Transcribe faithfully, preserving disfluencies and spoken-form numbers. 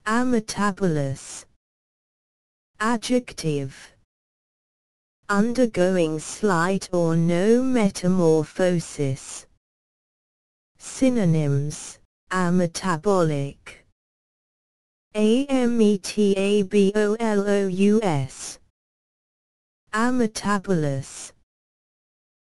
Ametabolous. Adjective. Undergoing slight or no metamorphosis. Synonyms. Ametabolic. Ametaboulos. Ametabolous.